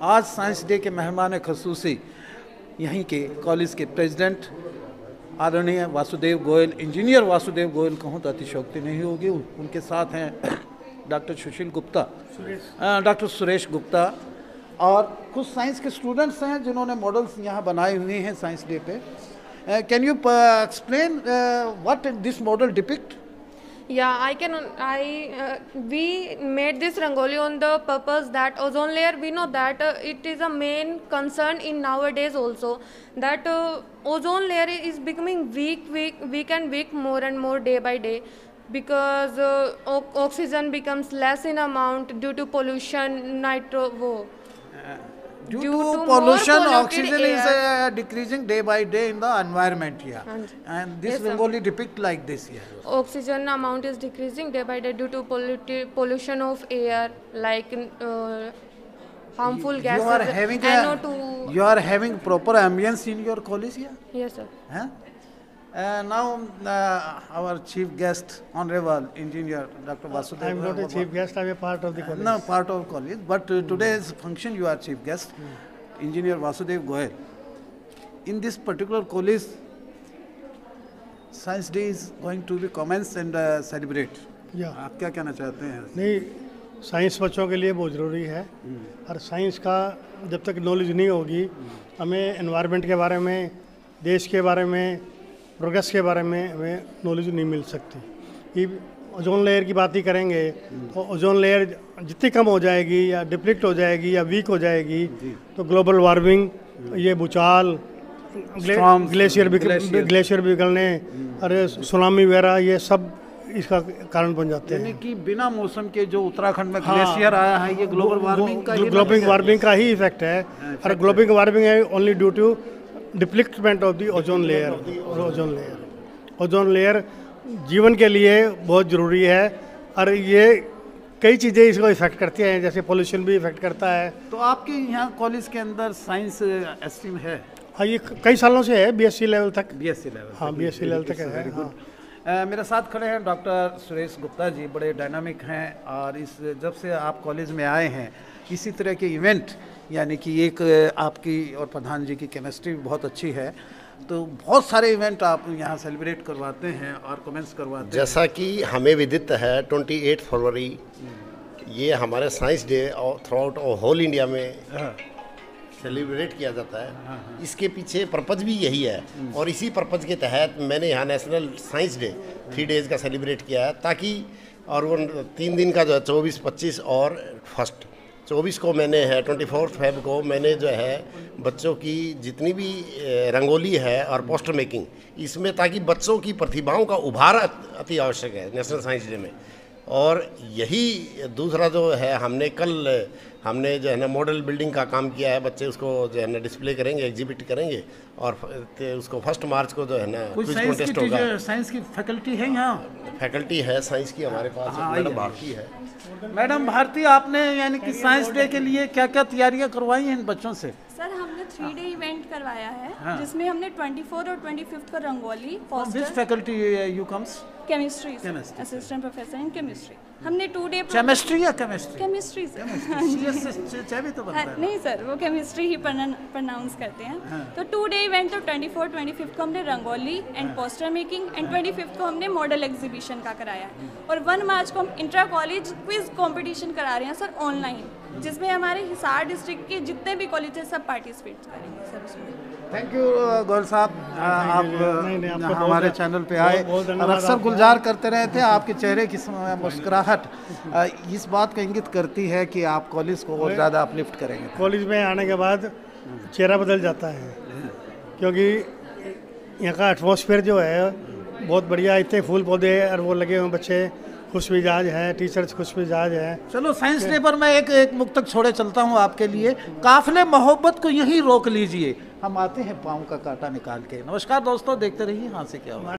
आज science day के मेहमान ख़ुसूसी यहीं के कॉलेज के प्रेसिडेंट आदरणीय वासुदेव गोयल, इंजीनियर वासुदेव गोयल कहूँ तो अतिशयोक्ति नहीं होगी। उनके साथ हैं डॉक्टर सुशील गुप्ता, डॉक्टर सुरेश गुप्ता और कुछ साइंस के स्टूडेंट्स हैं जिन्होंने मॉडल्स यहाँ बनाए हुए हैं साइंस डे पे। Can you explain what this model depict? Yeah, we made this rangoli on the purpose that ozone layer, we know that it is a main concern in nowadays also, that ozone layer is becoming weak and weak more and more day by day, because oxygen becomes less in amount due to pollution, Due to pollution, oxygen is decreasing day by day in the environment here. And this rangoli depict like this here. Oxygen amount is decreasing day by day due to pollution of air, like harmful gases. You are having proper ambience in your college here? Yes, sir. Huh? Now our chief guest, Honorable Engineer Dr. Vasudev. I am not a chief guest, I am a part of the college. No, part of college, but today's function you are chief guest, Engineer Vasudev Goyal. In this particular college, Science Day is going to be commenced and celebrate. आप क्या कहना चाहते हैं? नहीं, science बच्चों के लिए बहुत ज़रूरी है और साइंस का जब तक नॉलेज नहीं होगी, हमें एनवायरनमेंट के बारे में, देश के बारे में, प्रोग्रेस के बारे में हमें नॉलेज नहीं मिल सकती। ये ओजोन लेयर की बात ही करेंगे तो ओजोन लेयर जितनी कम हो जाएगी या डिप्लीट हो जाएगी या वीक हो जाएगी तो ग्लोबल वार्मिंग, ये भूचाल, ग्लेशियर पिघलने और सुनामी वगैरह, ये सब इसका कारण बन जाते हैं। कि बिना मौसम के जो उत्तराखंड में ग्लेशियर आया है, ये ग्लोबल वार्मिंग का ही इफेक्ट है। और ग्लोबल वार्मिंग है only due to depletement of the ozone layer. Ozone layer जीवन के लिए बहुत ज़रूरी है और ये कई चीज़ें इसको इफेक्ट करती हैं, जैसे पोल्यूशन भी इफेक्ट करता है। तो आपके यहाँ कॉलेज के अंदर साइंस स्ट्रीम है? हाँ, ये कई सालों से है, बीएससी लेवल तक। BSc level? हाँ, बीएससी लेवल तक है। हाँ। मेरे साथ खड़े हैं डॉक्टर सुरेश गुप्ता जी, बड़े डायनामिक हैं और इस जब से आप कॉलेज में आए हैं इसी तरह के इवेंट, यानी कि एक आपकी और प्रधान जी की केमिस्ट्री बहुत अच्छी है, तो बहुत सारे इवेंट आप यहाँ सेलिब्रेट करवाते हैं और कमेंट्स करवाते हैं। जैसा कि हमें विदित है 28 फरवरी ये हमारे साइंस डे और थ्रू आउट होल इंडिया में सेलिब्रेट किया जाता है। इसके पीछे पर्पज भी यही है और इसी पर्पज के तहत मैंने यहाँ नेशनल साइंस डे 3 डेज़ का सेलिब्रेट किया है, ताकि और वो 3 दिन का जो 24, 25 और फर्स्ट 24 को मैंने है 24 फेब को मैंने जो है बच्चों की जितनी भी रंगोली है और पोस्टर मेकिंग इसमें, ताकि बच्चों की प्रतिभाओं का उभार अति आवश्यक है नेशनल साइंस डे में। और यही दूसरा जो है हमने जो है ना मॉडल बिल्डिंग का काम किया है, बच्चे उसको जो है ना डिस्प्ले करेंगे, एग्जिबिट करेंगे और उसको 1 मार्च को जो है ना क्विज कॉन्टेस्ट होगा। साइंस की फैकल्टी है यहाँ? फैकल्टी है साइंस की हमारे पास, मैडम भारती है। मैडम भारती, आपने यानी कि साइंस डे के लिए क्या क्या तैयारियां करवाई हैं इन बच्चों से? सर, हमने 3 डे इवेंट करवाया है जिसमें हमने 24 और 25 को rangoli, poster. Which faculty you comes? Chemistry, assistant professor in chemistry. हमने 2 डे केमिस्ट्री या केमिस्ट्री? Chemistry sir. भी तो बनता है। नहीं सर, वो केमिस्ट्री ही प्रोनाउंस करते हैं। तो 2 डे इवेंट, तो 24, 25 को हमने rangoli and poster making and 25 को हमने मॉडल एग्जीबिशन का कराया है। और 1 मार्च को हम इंट्रा कॉलेज क्विज कंपटीशन करा रहे हैं सर ऑनलाइन, जिसमें हमारे हिसार डिस्ट्रिक्ट के जितने भी कॉलेज हैं सब पार्टिसिपेट करेंगे सर उसमें। थैंक यू गोयल साहब, आप हमारे चैनल पे आए और अक्सर गुलजार करते रहे थे। आपके चेहरे की मुस्कुराहट इस बात को इंगित करती है कि आप कॉलेज को और ज़्यादा अपलिफ्ट करेंगे। कॉलेज में आने के बाद चेहरा बदल जाता है, क्योंकि यहाँ का एटमॉस्फेयर जो है बहुत बढ़िया, इतने फूल पौधे और वो लगे हुए, बच्चे खुश मिजाज है, टीचर्स खुश मिजाज है। चलो साइंस डे पर मैं एक मुक्तक छोड़े चलता हूँ आपके लिए। काफिले मोहब्बत को यहीं रोक लीजिए, हम आते हैं पाँव का कांटा निकाल के। नमस्कार दोस्तों, देखते रहिए हाँ से क्या हुआ।